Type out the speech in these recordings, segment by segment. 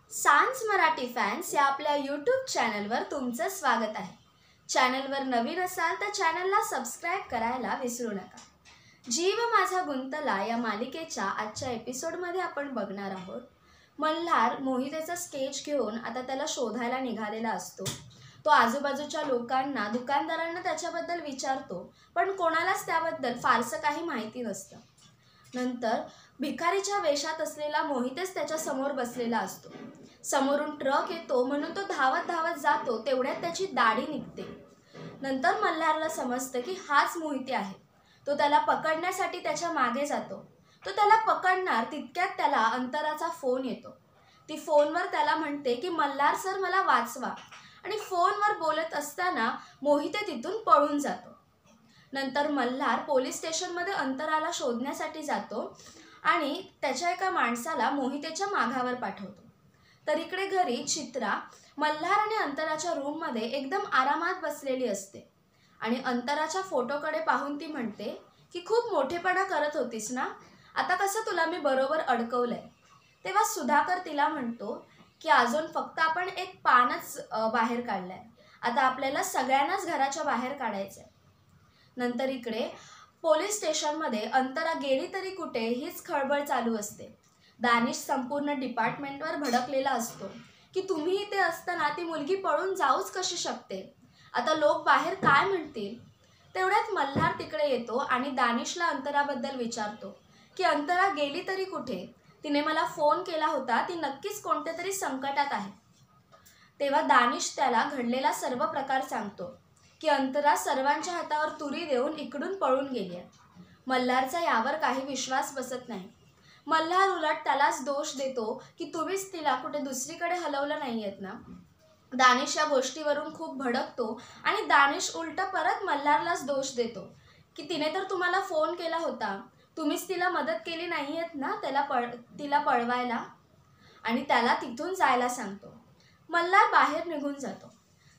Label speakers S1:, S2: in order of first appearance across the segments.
S1: सांज मराठी फॅन्स या आपल्या यूट्यूब चॅनलवर तुमचं स्वागत आहे। चॅनलवर नवीन असाल तर चॅनलला सबस्क्राइब करायला विसरू नका। जीव माझा गुंतला या मालिकेच्या आजच्या एपिसोडमध्ये आपण बघणार आहोत। मल्हार मोहितेचा स्केच घेऊन आता त्याला शोधायला निघालेला असतो। तो आजूबाजूच्या लोकांना, दुकानदारांना त्याच्याबद्दल विचारतो, पण कोणालाच त्याबद्दल फारसं काही माहिती नसतं। नंतर भिकारीच्या वेशात असलेला मोहितेच त्याच्या समोर बसलेला असतो। समोरून ट्रक येतो म्हणून तो धावत धावत जातो, तेवढ्यात त्याची दाढी निघते। नंतर मल्हारला समजतं की हाच मोहिते आहे। तो त्याला पकडण्यासाठी त्याच्या मागे जातो। तो त्याला पकडणार तितक्यात त्याला अंतराचा फोन येतो। ती फोनवर त्याला म्हणते की मल्हार सर मला वाचवा, आणि फोनवर बोलत असताना मोहिते तिथून पळून जातो। नंतर मल्हार पोलीस स्टेशनमध्ये अंतराला शोधण्यासाठी जातो आणि त्याच्या एका माणसाला मोहितेच्या मागावर पाठवतो। तर इकडे घरी चित्रा मल्हार आणि अंतराच्या रूममध्ये एकदम आरामात बसलेली असते आणि अंतराच्या फोटोकडे पाहून ती म्हणते की खूप मोठेपणा करत होतीस ना, आता कसं तुला मी बरोबर अडकवलंय। तेव्हा सुधाकर तिला म्हणतो की अजून फक्त आपण एक पानच बाहेर काढलंय, आता आपल्याला सगळ्यांनाच घराच्या बाहेर काढायचंय। नंतर इकडे पोलीस स्टेशनमध्ये अंतरा गेली तरी कुठे हीच खळबळ चालू असते। दानिश संपूर्ण डिपार्टमेंटवर भडकलेला असतो की तुम्ही इथे असताना ती मुलगी पळून जाऊच कशी शकते, आता लोक बाहेर काय म्हणतील। तेवढ्यात मल्हार तिकडे येतो आणि दानिशला अंतराबद्दल विचारतो की अंतरा गेली तरी कुठे, तिने मला फोन केला होता, ती नक्कीच कोणत्या तरी संकटात आहे। तेव्हा दानिश त्याला घडलेला सर्व प्रकार सांगतो की अंतरा सर्वांच्या हातावर तुरी देऊन इकडून पळून गेली आहे। मल्हारचा यावर काही विश्वास बसत नाही। मल्हार उलट त्यालाच दोष देतो की तुम्हीच तिला कुठे दुसरीकडे हलवलं नाहीयेत ना। दानिश या गोष्टीवरून खूप भडकतो आणि दानिश उलट परत मल्हारलाच दोष देतो की तिने तर तुम्हाला फोन केला होता, तुम्हीच तिला मदत केली नाहीयेत ना तिला पळवायला, आणि त्याला तिथून जायला सांगतो। मल्हार बाहेर निघून जातो।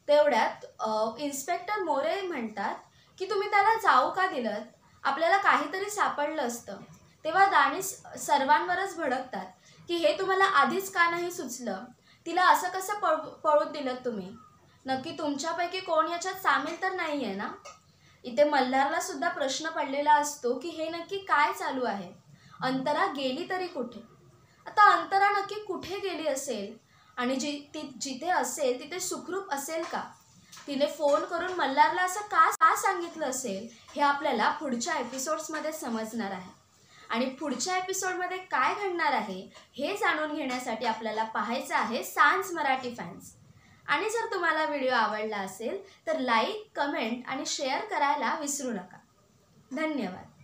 S1: तेवढ्यात इन्स्पेक्टर मोरे म्हणतात की तुम्ही त्याला जाऊ का दिलं, आपल्याला काहीतरी सापडलं असतं। तेव्हा दानिश सर्वांवरच भडकतात की हे तुम्हाला आधीच का नाही सुचलं, तिला असं कसं पळून दिलं तुम्ही, नक्की तुमच्यापैकी कोण याच्यात सामील तर नाही आहे ना। इथे मल्हारला सुद्धा प्रश्न पडलेला असतो की हे नक्की काय चालू आहे, अंतरा गेली तरी कुठे। आता अंतरा नक्की कुठे गेली असेल आणि जिथे असेल तिथे सुखरूप असेल का, तिने फोन करून मल्हारला असं का सांगितलं असेल, हे आपल्याला पुढच्या एपिसोड्समध्ये समजणार आहे। आणि पुढच्या एपिसोडमध्ये काय घडणार आहे हे जाणून घेण्यासाठी आपल्याला पाहायचं आहे सांज मराठी फॅन्स। आणि जर तुम्हाला व्हिडिओ आवडला असेल तर लाईक, कमेंट आणि शेअर करायला विसरू नका। धन्यवाद।